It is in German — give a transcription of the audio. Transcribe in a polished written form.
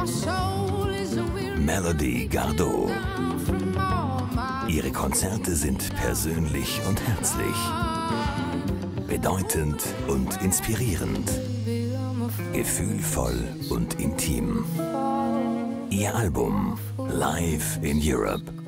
Melody Gardot. Ihre Konzerte sind persönlich und herzlich, bedeutend und inspirierend, gefühlvoll und intim. Ihr Album Live in Europe